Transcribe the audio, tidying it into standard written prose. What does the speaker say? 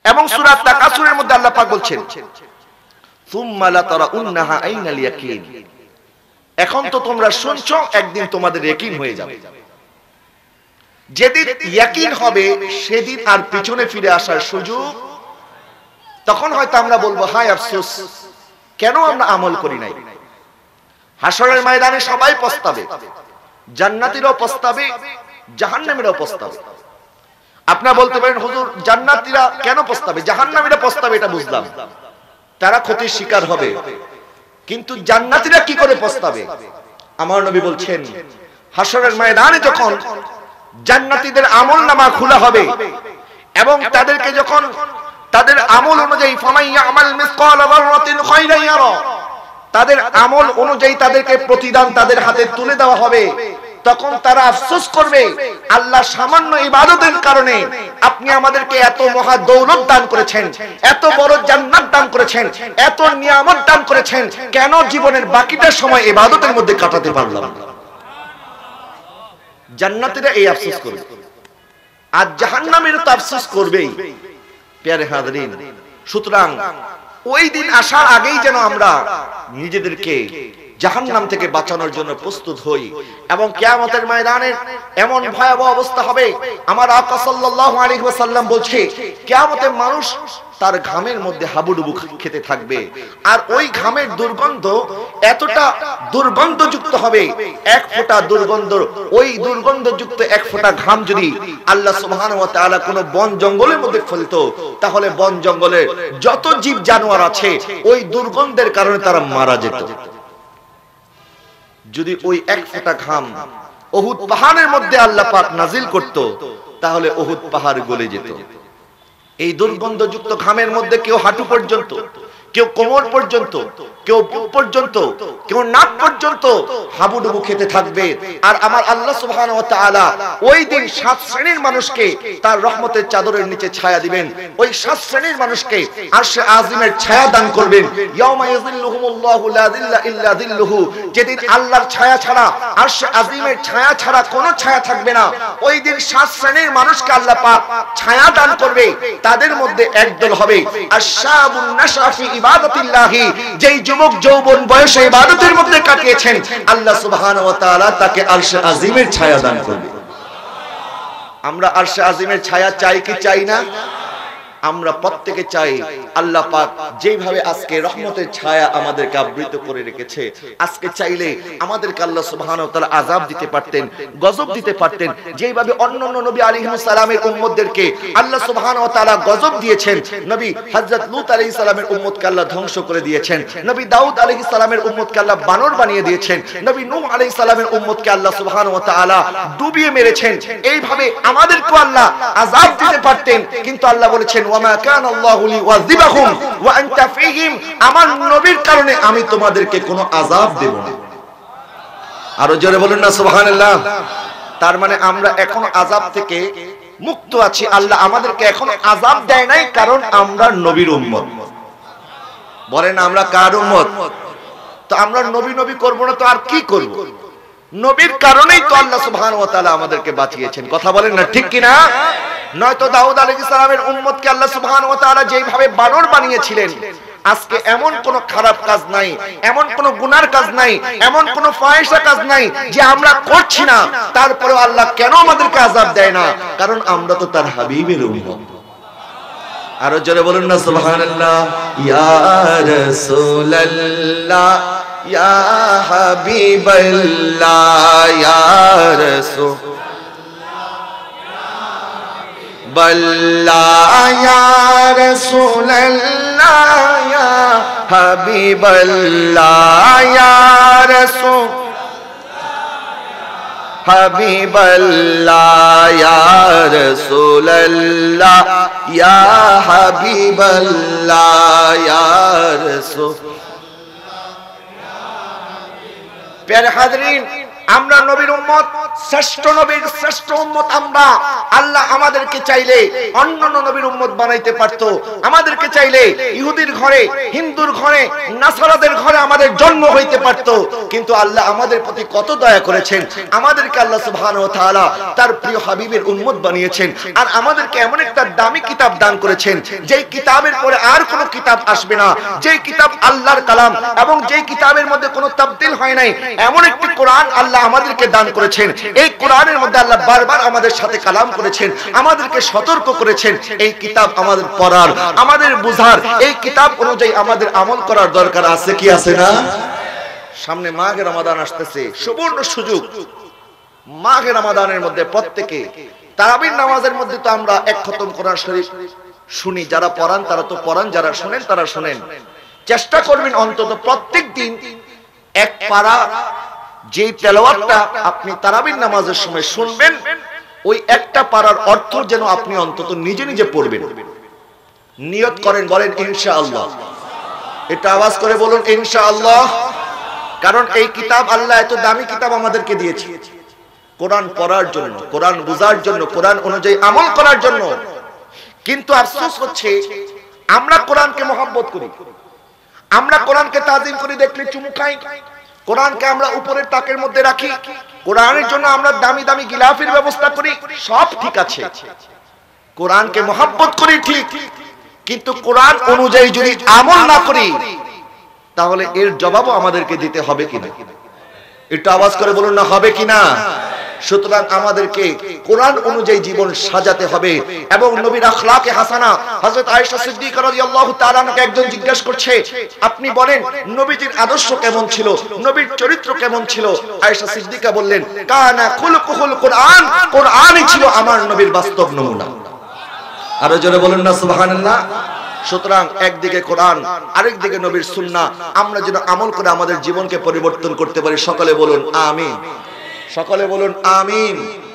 এবং সূরা তাকাসুরের মধ্যে আল্লাহ পাক বলছেন সুম্মা লাতারাউন্নাহা আইনাল ইয়াকিন, এখন তো তোমরা শুনছো, একদিন তোমাদের ইয়াকিন হয়ে যাবে। যেদিন ইয়াকিন হবে সেদিন আর পিছনে ফিরে আসার সুযোগ, তখন হয়তো আমরা বলবো হায় আফসোস, কেন আমরা আমল করি নাই। হাসরের ময়দানে সবাই পস্তাবে, জান্নাতীরাও পস্তাবে, জাহান্নামীরাও পস্তাবে। আপনারা বলতে পারেন হুজুর জান্নাতীরা কেন পস্তাবে, জাহান্নামীরা পস্তাবে এটা বুঝলাম, তারা ক্ষতির শিকার হবে, কিন্তু জান্নাতীরা কি করে পস্তাবে? আমার নবী বলছেন হাসরের ময়দানে যখন জান্নাতীদের আমলনামা খোলা হবে এবং তাদেরকে যখন তাদের আমল অনুযায়ী ফামাই ইয়ামাল মিসকাল যাররাতিন খায়রান ইয়ারা, তাদের আমল অনুযায়ী তাদেরকে প্রতিদান তাদের হাতে তুলে দেওয়া হবে, তখন তারা আফসোস করবে আল্লাহ সামান্য ইবাদতের কারণে আপনি আমাদেরকে এত মহা দৌলত দান করেছেন, এত বড় জান্নাত দান করেছেন, এত নিয়ামত দান করেছেন, কেন জীবনের বাকিটা সময় ইবাদতের মধ্যে কাটাতে পারলাম না। জান্নাতীরা এই আফসোস করবে, আর জাহান্নামীরা তো আফসোস করবেই। প্যারে হাজরিন, সুতরাং ওই দিন আসার আগেই যেন আমরা নিজেদেরকে জাহান্নাম থেকে বাঁচানোর জন্য প্রস্তুত হই। এবং কিয়ামতের ময়দানে এমন ভয়াবহ অবস্থা হবে, আমার আকা সাল্লাল্লাহু আলাইহি ওয়াসাল্লাম বলছে কিয়ামতে মানুষ তার ঘামের মধ্যে হাবুডুবু খেতে থাকবে, আর ওই ঘামের দুর্গন্ধ এতটা দুর্গন্ধযুক্ত হবে, এক ফোঁটা দুর্গন্ধ, ওই দুর্গন্ধযুক্ত এক ফোঁটা ঘাম যদি আল্লাহ সুবহানাহু ওয়া তাআলা কোন বন জঙ্গলের মধ্যে ফেলতো, তাহলে বন জঙ্গলের যত জীব জানোয়ার আছে ওই দুর্গন্ধের কারণে তারা মারা যেত। যদি ওই এক ফোঁটা ঘাম উহুদ পাহাড়ের মধ্যে আল্লাহ পাক নাজিল করত, তাহলে উহুদ পাহাড় গলে যেত। এই দুর্গন্ধযুক্ত ঘামের মধ্যে কেউ হাঁটু পর্যন্ত, কেউ কোমর পর্যন্ত, কেউ বুক পর্যন্ত, কেউ নাক পর্যন্ত হাবুডুবু খেতে থাকবে। আর আমার আল্লাহ সুবহানাহু ওয়া তাআলা ওই দিন 7 শ্রেণীর মানুষকে তার রহমতের চাদরের নিচে ছায়া দিবেন। ওই 7 শ্রেণীর মানুষকে আরশে আজিমের ছায়া দান করবেন। ইয়াউমা ইয়াযিল্লুহুমুল্লাহু লা যিল্লা ইল্লা যিল্লুহু, যেদিন আল্লাহর ছায়া ছাড়া, আরশে আজিমের ছায়া ছাড়া কোনো ছায়া থাকবে না। ওই দিন 7 শ্রেণীর মানুষকে আল্লাহ পাক ছায়া দান করবে। তাদের মধ্যে একদল হবে আশশাবুন নাশা ফি ইবাদাতিল্লাহি, যেই যুবক যৌবন বয়সে ইবাদতের মধ্যে কাটিয়েছেন, আল্লাহ সুবহানাহু ওয়া তাআলা তাকে আরশে আজিমের ছায়া দান করবে। আমরা আরশে আজিমের ছায়া চাই কি চাই না? আমরা প্রত্যেকে চাই। আল্লাহ পাক যেভাবে আজকে রহমতের ছায়া আমাদেরকে আবৃত করে রেখেছে, আজকে চাইলে আমাদেরকে আল্লাহ সুবহানাহু ওয়া তাআলা আযাব দিতে পারতেন, গজব দিতে পারতেন। যেভাবে অন্যান্য নবী আলাইহিস সালামের উম্মতদেরকে আল্লাহ সুবহানাহু ওয়া তাআলা গজব দিয়েছেন, নবী হযরত লূত আলাইহিস সালামের উম্মতকে আল্লাহ ধ্বংস করে দিয়েছেন, নবী দাউদ আলাইহিস সালামের উম্মতকে আল্লাহ বানর বানিয়ে দিয়েছেন, নবী নূহ আলাইহিস সালামের উম্মতকে আল্লাহ সুবহানাহু ওয়া তাআলা ডুবিয়ে মেরেছেন। এইভাবে আমাদেরকেও আল্লাহ আযাব দিতে পারতেন, কিন্তু আল্লাহ বলেছেন ওয়ামা কানা আল্লাহু লিওয়াযিবাহুম ওয়া আনতা ফীহিম, আমার নবীর কারণে আমি তোমাদেরকে কোনো আযাব দেব না। আরো জোরে বলুন না সুবহানাল্লাহ। তার মানে আমরা এখন আযাব থেকে মুক্ত আছি। আল্লাহ আমাদেরকে এখন আযাব দেয় নাই, কারণ আমরা নবীর উম্মত। বলেন আমরা কার উম্মত? তো আমরা নবী নবী করব না তো আর কি করব? নবীর কারণেই তো আল্লাহ সুবহানাহু ওয়া তাআলা আমাদেরকে বাঁচিয়েছেন। কথা বলেন না ঠিক কি না? নয়তো দাউদ আলাইহিস সালামের উম্মতকে আল্লাহ সুবহানাহু ওয়া তাআলা যেভাবে বানর বানিয়েছিলেন, আজকে এমন কোন খারাপ কাজ নাই, এমন কোন গুনার কাজ নাই, এমন কোন ফাহিশা কাজ নাই যে আমরা করছি না, তারপরেও আল্লাহ কেন আমাদেরকে আযাব দেয় না? কারণ আমরা তো তার হাবিবের উম্মত। আরো জোরে বলুন না সুবহানাল্লাহ। ইয়া রাসূলুল্লাহ ইয়া হাবিবাল্লাহ ইয়া রাসূলুল্লাহ ইয়া রাসূলুল্লাহ ইয়া হাবিবাল্লাহ ইয়া রাসূল হাবিবাল্লাহ ইয়া রাসূলুল্লাহ ইয়া হাবিবাল্লাহ ইয়া রাসূল। প্যারে হাজরিন, আমরা নবীর উম্মত, শ্রেষ্ঠ নবীর শ্রেষ্ঠ উম্মত আমরা। আল্লাহ আমাদেরকে চাইলে অন্যান্য নবীর উম্মত বানাইতে পারত। আমাদেরকে চাইলে ইহুদির ঘরে, হিন্দুর ঘরে, নাসারাদের ঘরে আমাদের জন্ম হইতে পারত। কিন্তু আল্লাহ আমাদের প্রতি কত দয়া করেছেন। আমাদেরকে আল্লাহ সুবহানাহু ওয়া তাআলা তার প্রিয় হাবিবের উম্মত বানিয়েছেন। আর আমাদেরকে এমন একটা দামি কিতাব দান করেছেন, যেই কিতাবের পরে আর কোনো কিতাব আসবে না, যেই কিতাব আল্লাহর কালাম এবং যেই কিতাবের মধ্যে কোনো তাবদীল হয় নাই, এমন একটি কোরআন আল্লাহ আমাদেরকে দান করেছেন। এই কোরআনের মধ্যে আল্লাহ বারবার আমাদের সাথে কালাম করেছেন, আমাদেরকে সতর্ক করেছেন। এই কিতাব আমাদের পড়ার, আমাদের বুঝার, এই কিতাব অনুযায়ী আমাদের আমল করার দরকার আছে কি আছে না? সামনে মাহে রমাদান আসতেছে, সুবর্ণ সুযোগ। মাহে রমাদানের মধ্যে প্রত্যেকে তারাবির নামাজের মধ্যে তো আমরা এক খতম কোরআন শরীফ শুনি। যারা পড়ান তারা তো পড়ান, যারা শুনেন তারা শুনেন। চেষ্টা করবেন অন্তত প্রত্যেক দিন এক পারা যে তেলাওয়াতটা আপনি তারাবির নামাজের সময় শুনবেন, ওই একটা পারার অর্থ যেন আপনি অন্তত নিজে নিজে পড়বেন। নিয়ত করেন, বলেন ইনশাআল্লাহ। এটা আওয়াজ করে বলুন ইনশাআল্লাহ। কারণ এই কিতাব আল্লাহ এত দামি কিতাব আমাদেরকে দিয়েছে কোরআন পড়ার জন্য, কোরআন বুঝার জন্য, কোরআন অনুযায়ী আমল করার জন্য। কিন্তু আফসোস হচ্ছে আমরা কোরআনকে মহব্বত করি, আমরা কোরআনকে তাজিম করি, দেখলে চুমু খাই। কোরআনকে আমরা উপরের তাকের মধ্যে রাখি, কোরআনের জন্য আমরা দামি দামি গিলাফের ব্যবস্থা করি। সব ঠিক আছে, কোরআনকে মহব্বত করি ঠিক, কিন্তু কোরআন অনুযায়ী যদি আমল না করি তাহলে এর জবাবও আমাদেরকে দিতে হবে কিনা? একটু আওয়াজ করে বলুন না, হবে কিনা? সুতরাং আমাদেরকে কোরআন অনুযায়ী জীবন সাজাতে হবে। এবং নবীর আখলাকে হাসানা, হযরত আয়েশা সিদ্দিকা রাদিয়াল্লাহু তাআলা আনহাকে একজন জিজ্ঞাসা করছে, আপনি বলেন নবীজির আদর্শ কেমন ছিল, নবীর চরিত্র কেমন ছিল? আয়েশা সিদ্দিকা বললেন, কানা খুলুকুল কুরআন, কোরআনই ছিল আমার নবীর বাস্তব নমুনা। আরো জোরে বলুন না সুবহানাল্লাহ। সুতরাং একদিকে কোরআন, আরেকদিকে নবীর সুন্নাহ, আমরা যেন আমল করে আমাদের জীবনকে পরিবর্তন করতে পারি। সকলে বলুন আমিন, সকলে বলুন আমিন।